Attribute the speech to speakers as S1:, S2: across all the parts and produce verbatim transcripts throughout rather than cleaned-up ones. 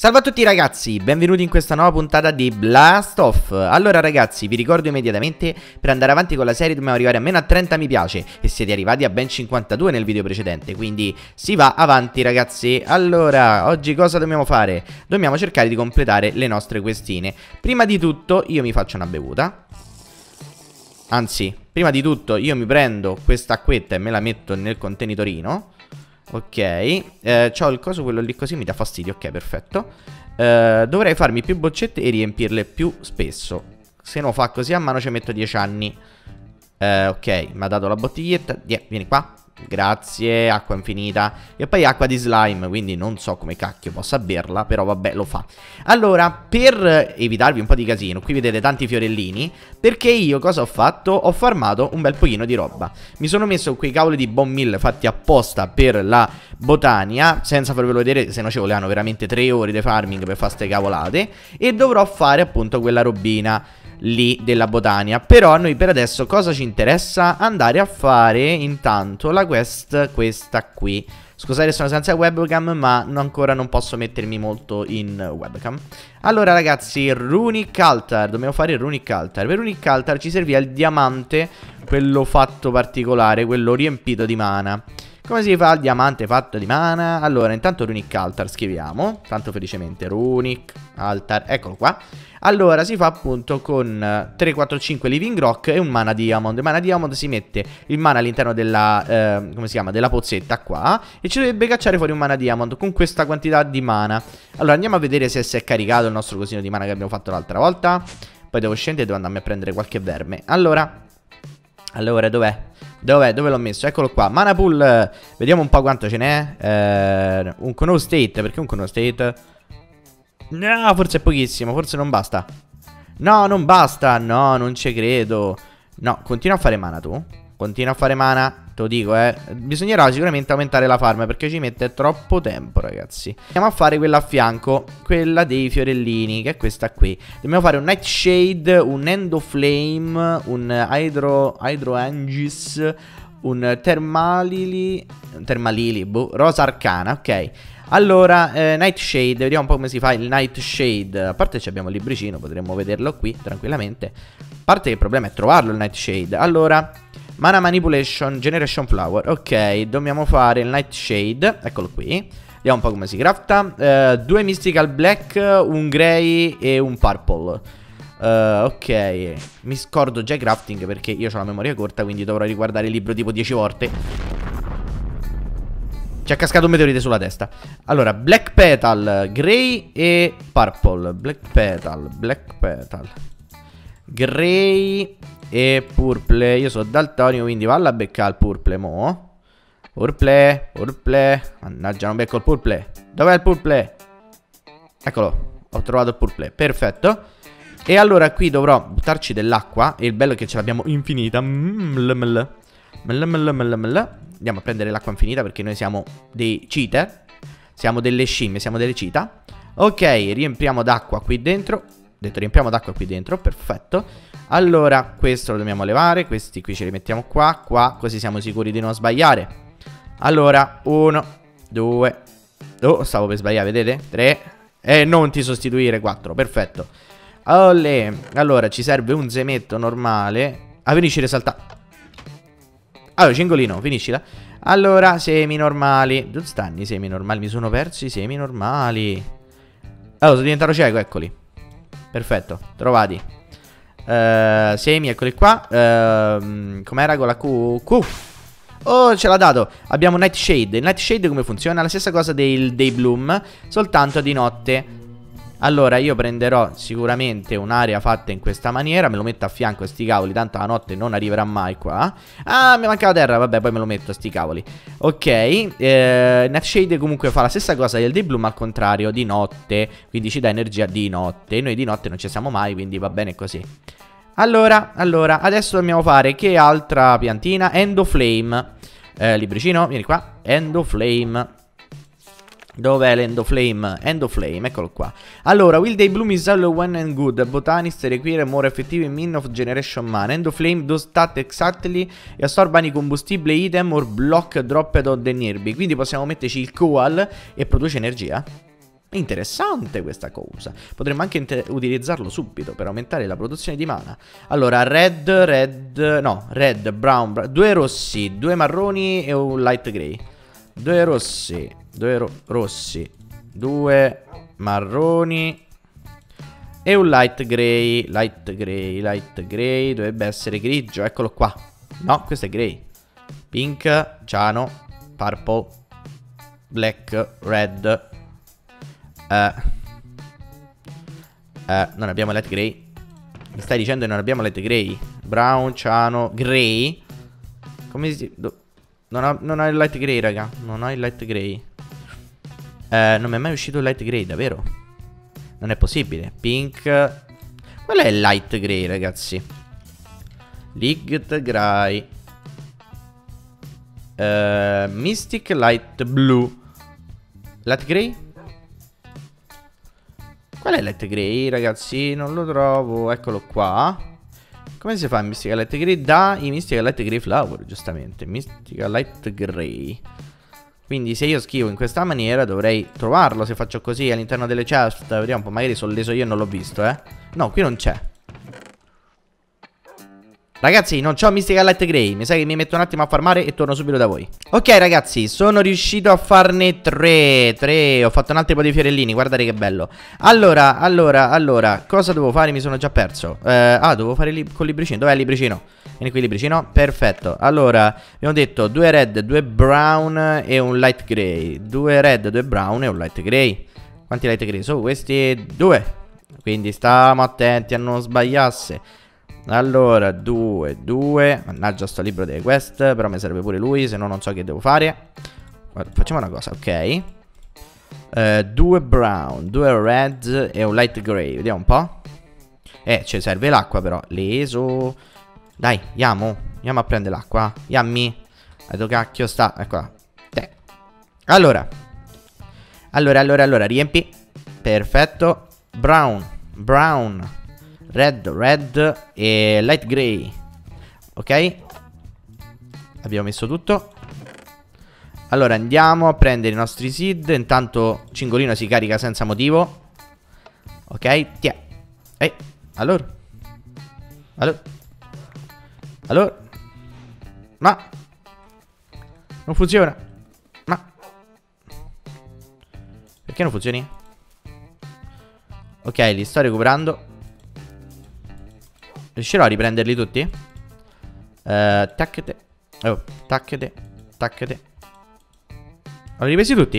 S1: Salve a tutti ragazzi, benvenuti in questa nuova puntata di Blast Off. Allora ragazzi, vi ricordo immediatamente, per andare avanti con la serie dobbiamo arrivare almeno a trenta mi piace e siete arrivati a ben cinquantadue nel video precedente, quindi si va avanti ragazzi. Allora, oggi cosa dobbiamo fare? Dobbiamo cercare di completare le nostre questine. Prima di tutto io mi faccio una bevuta. Anzi, prima di tutto io mi prendo questa acquetta e me la metto nel contenitorino. Ok, eh, c'ho il coso quello lì così mi dà fastidio, ok perfetto. eh, Dovrei farmi più boccette e riempirle più spesso. Se non fa così a mano ci metto dieci anni. eh, Ok, mi ha dato la bottiglietta. Die, vieni qua. Grazie, acqua infinita. E poi acqua di slime, quindi non so come cacchio possa berla, però vabbè lo fa. Allora, per evitarvi un po' di casino, qui vedete tanti fiorellini, perché io cosa ho fatto? Ho farmato un bel pochino di roba. Mi sono messo quei cavoli di bone meal fatti apposta per la botania, senza farvelo vedere, se no ci volevano veramente tre ore di farming per fare ste cavolate. E dovrò fare appunto quella robina lì della botania. Però a noi per adesso cosa ci interessa? Andare a fare intanto la quest, questa qui. Scusate, sono senza webcam, ma ancora non posso mettermi molto in webcam. Allora ragazzi, Runic Altar, dobbiamo fare il Runic Altar. Per Runic Altar ci serviva il diamante, quello fatto particolare, quello riempito di mana. Come si fa il diamante fatto di mana? Allora, intanto Runic Altar scriviamo, tanto felicemente, Runic Altar, eccolo qua. Allora, si fa appunto con tre, quattro, cinque Living Rock e un Mana Diamond. Mana Diamond si mette il mana all'interno della, eh, come si chiama, della pozzetta qua. E ci dovrebbe cacciare fuori un Mana Diamond con questa quantità di mana. Allora, andiamo a vedere se si è caricato il nostro cosino di mana che abbiamo fatto l'altra volta. Poi devo scendere e devo andarmi a prendere qualche verme. Allora, allora, dov'è? Dov'è? Dove l'ho messo? Eccolo qua. Mana pool. Vediamo un po' quanto ce n'è. Eh, un Cono State. Perché un Cono State? No, forse è pochissimo. Forse non basta. No, non basta. No, non ci credo. No, continua a fare mana tu. Continua a fare mana. Te lo dico, eh. Bisognerà sicuramente aumentare la farm, perché ci mette troppo tempo, ragazzi. Andiamo a fare quella a fianco, quella dei fiorellini, che è questa qui. Dobbiamo fare un Nightshade, un Endoflame, un Hydro, Hydro Aegis, un Thermalili, Thermalili, boh, Rosa Arcana, ok. Allora, eh, Nightshade, vediamo un po' come si fa il Nightshade. A parte che abbiamo il libricino, potremmo vederlo qui tranquillamente. A parte che il problema è trovarlo il Nightshade. Allora, Mana Manipulation, Generation Flower. Ok, dobbiamo fare il Nightshade. Eccolo qui. Vediamo un po' come si crafta. uh, Due Mystical Black, un Grey e un Purple. uh, Ok, mi scordo già i crafting perché io ho la memoria corta, quindi dovrò riguardare il libro tipo dieci volte. Ci è cascato un meteorite sulla testa. Allora, Black Petal, Grey e Purple. Black Petal, Black Petal, Grey e Purple. Io sono daltonio, quindi valla a beccare il Purple mo. Purple, Purple. Mannaggia, non becco il Purple. Dov'è il Purple? Eccolo, ho trovato il Purple, perfetto. E allora qui dovrò buttarci dell'acqua. E il bello è che ce l'abbiamo infinita. Andiamo a prendere l'acqua infinita perché noi siamo dei cheater. Siamo delle scimmie, siamo delle cheetah. Ok, riempiamo d'acqua qui dentro. Detto, riempiamo d'acqua qui dentro, perfetto. Allora, questo lo dobbiamo levare. Questi qui ce li mettiamo qua, qua, così siamo sicuri di non sbagliare. Allora, uno, due. Oh, stavo per sbagliare, vedete? Tre. E non ti sostituire, quattro, perfetto. Olè. Allora, ci serve un zemetto normale. Ah, finisci di saltare. Allora, cingolino, finiscila. Allora, semi normali. Dove stanno i semi normali? Mi sono persi i semi normali. Allora, sono diventato cieco, eccoli. Perfetto, trovati. uh, Semi, eccoli qua. uh, Com'era con la Q? Q. Oh, ce l'ha dato. Abbiamo Nightshade. Il Nightshade come funziona? La stessa cosa del Day Bloom, soltanto di notte. Allora io prenderò sicuramente un'area fatta in questa maniera. Me lo metto a fianco a sti cavoli, tanto la notte non arriverà mai qua. Ah, mi manca la terra, vabbè, poi me lo metto a sti cavoli. Ok, eh, Nightshade comunque fa la stessa cosa del Day Bloom, al contrario, di notte. Quindi ci dà energia di notte. Noi di notte non ci siamo mai, quindi va bene così. Allora, allora, adesso dobbiamo fare che altra piantina? Endoflame. eh, Libricino, vieni qua. Endoflame. Dov'è l'Endoflame? Endoflame, eccolo qua. Allora, will they bloom is all well and good. Botanist require more effective mean of generation mana. Endoflame does that exactly. E assorba any combustibile item or block dropped on the nearby. Quindi possiamo metterci il coal e produce energia. Interessante questa cosa. Potremmo anche utilizzarlo subito per aumentare la produzione di mana. Allora, red, red, no, red, brown, brown, due rossi, due marroni e un light grey. Due rossi, due ro rossi, due marroni e un light grey. Light grey, light grey, dovrebbe essere grigio, eccolo qua. No, questo è grey. Pink, ciano, purple, black, red. Uh, uh, non abbiamo light grey. Mi stai dicendo che non abbiamo light grey? Brown, ciano, grey. Come si... Non ho, non ho il light grey, raga. Non ho il light grey. uh, Non mi è mai uscito il light grey, davvero? Non è possibile. Pink. Qual è il light grey, ragazzi? Light grey, uh, Mystic light blue. Light grey? Qual è il light grey, ragazzi? Non lo trovo. Eccolo qua. Come si fa il Mystical Light Grey? Da i Mystical Light Grey Flower, giustamente. Mystical Light Grey. Quindi se io scrivo in questa maniera dovrei trovarlo. Se faccio così all'interno delle chest. Vediamo un po', magari sono leso io e non l'ho visto, eh. No, qui non c'è. Ragazzi, non c'ho Mystical Light Grey. Mi sa che mi metto un attimo a farmare e torno subito da voi. Ok, ragazzi, sono riuscito a farne tre. Tre. Ho fatto un altro po' di fiorellini. Guardate che bello. Allora, allora, allora, cosa devo fare? Mi sono già perso. eh, Ah, devo fare li col libricino. Dov'è il libricino? Vieni qui il libricino. Perfetto. Allora, abbiamo detto due red, due brown e un light grey. Due red, due brown e un light grey. Quanti light grey? Sono questi due. Quindi stiamo attenti a non sbagliasse. Allora, due, due. Mannaggia sto libro delle quest. Però mi serve pure lui, se no non so che devo fare. Guarda, facciamo una cosa, ok. uh, Due brown, due red e un light grey. Vediamo un po'. Eh, ci serve l'acqua però. Leso. Dai, andiamo. Andiamo a prendere l'acqua. Yammi. Dove cacchio sta? Eccola. Te. Allora Allora, allora, allora riempi. Perfetto. Brown, brown, red, red e light grey. Ok. Abbiamo messo tutto. Allora andiamo a prendere i nostri seed. Intanto Cingolino si carica senza motivo. Ok. Tiè. Ehi. Allora Allora Allora Ma non funziona. Ma perché non funzioni? Ok, li sto recuperando. Riuscirò a riprenderli tutti? Uh, tacchete. Oh, tacchete. Tacchete. L'ho ripresi tutti?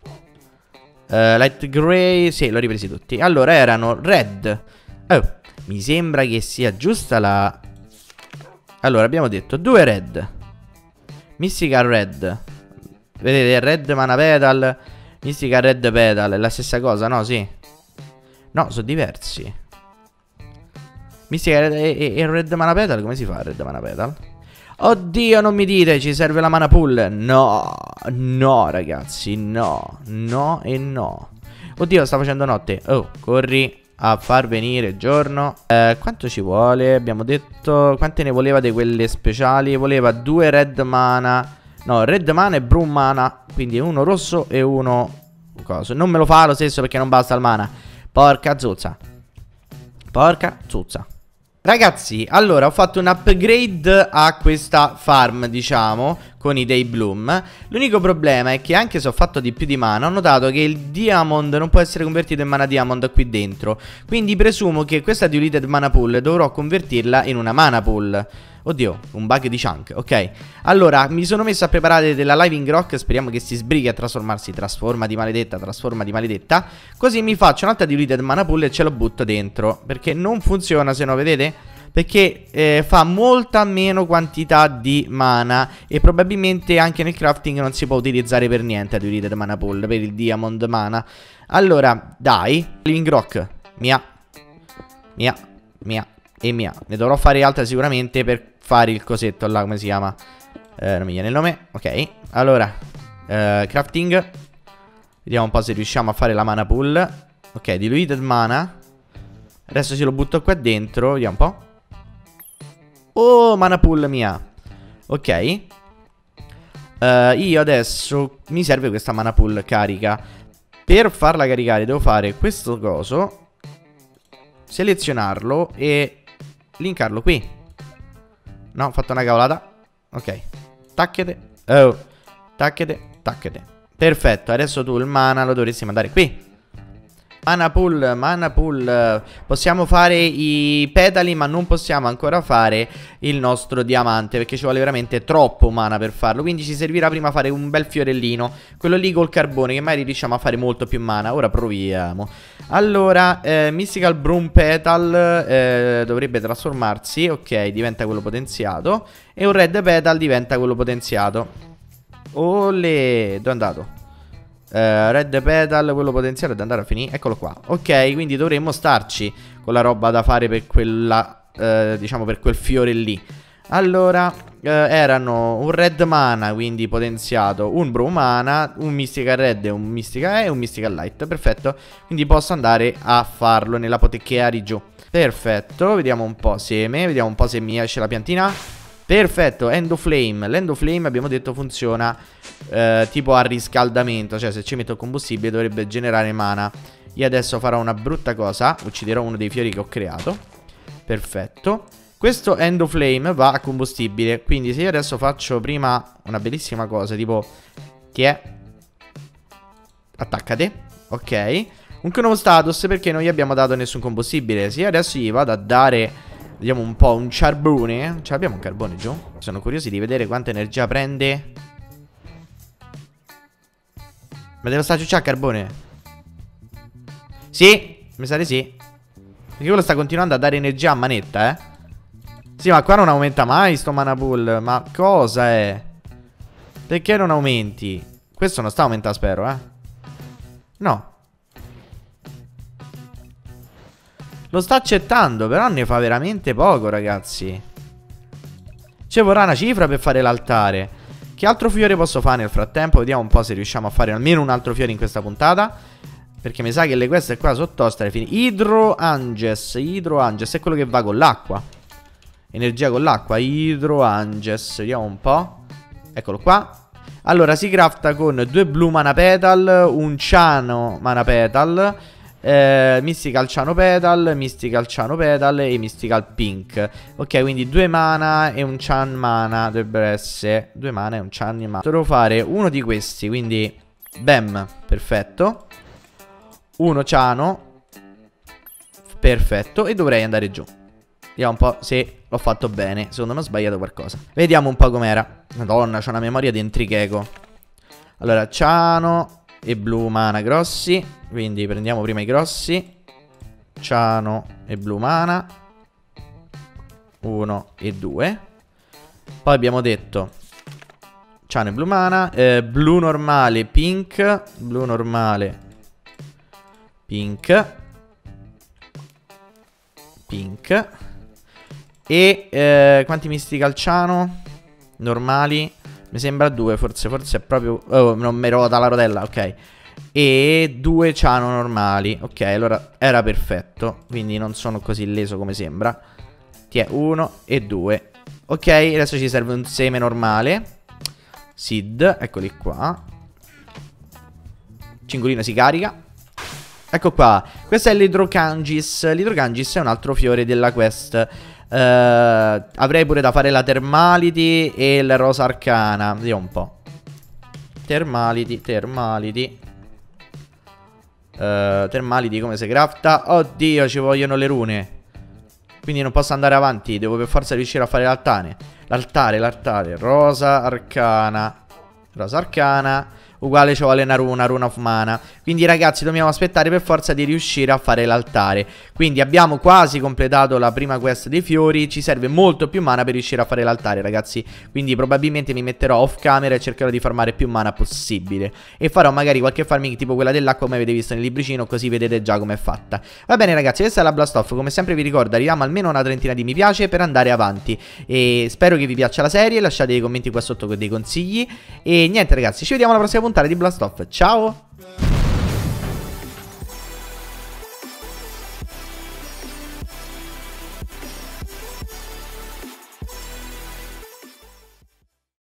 S1: Uh, light grey. Sì, l'ho ripresi tutti. Allora erano red. Oh, mi sembra che sia giusta la... Allora abbiamo detto due red. Mystical red. Vedete, red mana petal, Mystical red petal. È la stessa cosa, no? Sì. No, sono diversi. Mystical e, e, e red mana petal. Come si fa red mana petal? Oddio, non mi dite, ci serve la mana pool. No, no ragazzi, no. No e no. Oddio, sta facendo notte. Oh, corri a far venire giorno. eh, Quanto ci vuole? Abbiamo detto. Quante ne voleva di quelle speciali? Voleva due red mana. No, red mana e brown mana. Quindi uno rosso e uno coso. Non me lo fa lo stesso perché non basta il mana. Porca zozza. Porca zozza. Ragazzi, allora ho fatto un upgrade a questa farm, diciamo, con i Day Bloom. L'unico problema è che anche se ho fatto di più di mana, ho notato che il Diamond non può essere convertito in mana Diamond qui dentro. Quindi presumo che questa Diluted Mana Pool dovrò convertirla in una Mana Pool. Oddio, un bug di chunk, ok. Allora, mi sono messo a preparare della Living Rock. Speriamo che si sbrighi a trasformarsi. Trasforma di maledetta, trasforma di maledetta. Così mi faccio un'altra Diluted Mana Pool e ce lo butto dentro. Perché non funziona, se no, vedete? Perché eh, fa molta meno quantità di mana. E probabilmente anche nel crafting non si può utilizzare per niente la Diluted Mana Pool, per il Diamond Mana. Allora, dai, Living Rock, mia, mia, mia e mia. Ne dovrò fare altra sicuramente per fare il cosetto là, come si chiama? Eh, non mi viene il nome. Ok, allora eh, crafting. Vediamo un po' se riusciamo a fare la mana pool. Ok, diluted mana. Adesso se lo butto qua dentro. Vediamo un po'. Oh, mana pool mia. Ok. uh, Io adesso mi serve questa mana pool carica. Per farla caricare devo fare questo coso, selezionarlo e linkarlo qui. No, ho fatto una cavolata. Ok, tacchete. Oh, tacchete, tacchete. Perfetto, adesso tu il mana lo dovresti mandare qui. Mana pool, mana pool. Possiamo fare i petali, ma non possiamo ancora fare il nostro diamante, perché ci vuole veramente troppo mana per farlo. Quindi ci servirà prima fare un bel fiorellino, quello lì col carbone, che magari riusciamo a fare molto più mana. Ora proviamo. Allora, eh, Mystical Broom Petal eh, dovrebbe trasformarsi. Ok, diventa quello potenziato. E un Red Petal diventa quello potenziato. Olè, dove è andato? Uh, Red Petal, quello potenziale è da andare a finire. Eccolo qua. Ok, quindi dovremmo starci con la roba da fare per quella uh, diciamo per quel fiore lì. Allora uh, erano un Red Mana, quindi potenziato, un Broom Mana, un Mystical Red, un Mystical E e un Mystical Light. Perfetto. Quindi posso andare a farlo nella potecchia di giù. Perfetto, vediamo un po' seme. Vediamo un po' se mi esce la piantina. Perfetto, Endoflame. L'Endoflame abbiamo detto funziona eh, tipo a riscaldamento. Cioè se ci metto il combustibile dovrebbe generare mana. Io adesso farò una brutta cosa. Ucciderò uno dei fiori che ho creato. Perfetto. Questo Endoflame va a combustibile. Quindi se io adesso faccio prima una bellissima cosa, tipo ti è attaccate. Ok. Un nuovo status perché non gli abbiamo dato nessun combustibile. Se io adesso gli vado a dare, vediamo un po', un carbone. Ce l'abbiamo un carbone giù? Sono curiosi di vedere quanta energia prende. Ma devo stare ciucciare carbone? Sì, mi sa di sì. Perché quello sta continuando a dare energia a manetta, eh. Sì, ma qua non aumenta mai sto mana pool. Ma cosa è? Perché non aumenti? Questo non sta aumentando, spero, eh. No. Lo sta accettando, però ne fa veramente poco, ragazzi. Ci vorrà una cifra per fare l'altare. Che altro fiore posso fare nel frattempo? Vediamo un po' se riusciamo a fare almeno un altro fiore in questa puntata, perché mi sa che le queste qua sono toste alle fine. Hydro Anges. Hydro Anges è quello che va con l'acqua. Energia con l'acqua. Hydro Anges. Vediamo un po'. Eccolo qua. Allora si crafta con due Blue Mana Petal, un Ciano Mana Petal, Eh, Mystical Ciano Petal, Mystical Ciano Petal e Mystical Pink. Ok, quindi due mana e un Chan Mana. Dovrebbero essere due mana e un Chan Mana. Devo fare uno di questi, quindi bam, perfetto. Uno Ciano. Perfetto. E dovrei andare giù. Vediamo un po' se l'ho fatto bene. Secondo me ho sbagliato qualcosa. Vediamo un po' com'era. Madonna, c'ho una memoria di intricheco. Allora, Ciano e Blue Mana grossi. Quindi prendiamo prima i grossi. Ciano e Blue Mana. Uno e due. Poi abbiamo detto Ciano e Blue Mana, eh, Blu normale, Pink. Blu normale, Pink. Pink. E eh, quanti Mystical Ciano normali? Mi sembra due, forse, forse è proprio... Oh, non mi rota la rotella, ok. E due Ciano normali. Ok, allora era perfetto. Quindi non sono così illeso come sembra. Ti è uno e due. Ok, adesso ci serve un seme normale. Seed, eccoli qua. Cingolino si carica. Ecco qua. Questo è l'Hydrocangis. L'Hydrocangis è un altro fiore della quest. Uh, avrei pure da fare la Thermality e la Rosa Arcana. Vediamo un po'. Thermality, Thermality. Uh, Thermality come si crafta? Oddio, ci vogliono le rune. Quindi non posso andare avanti. Devo per forza riuscire a fare l'altare. L'altare, l'altare. Rosa Arcana. Rosa Arcana. Uguale ci vuole una runa, runa of mana. Quindi ragazzi dobbiamo aspettare per forza di riuscire a fare l'altare. Quindi abbiamo quasi completato la prima quest dei fiori. Ci serve molto più mana per riuscire a fare l'altare, ragazzi. Quindi probabilmente mi metterò off camera e cercherò di farmare più mana possibile. E farò magari qualche farming tipo quella dell'acqua, come avete visto nel libricino, così vedete già com'è fatta. Va bene ragazzi, questa è la Blast Off. Come sempre vi ricordo, arriviamo almeno a una trentina di mi piace per andare avanti. E spero che vi piaccia la serie. Lasciate dei commenti qua sotto con dei consigli. E niente ragazzi, ci vediamo alla prossima puntata di Blast Off. Ciao!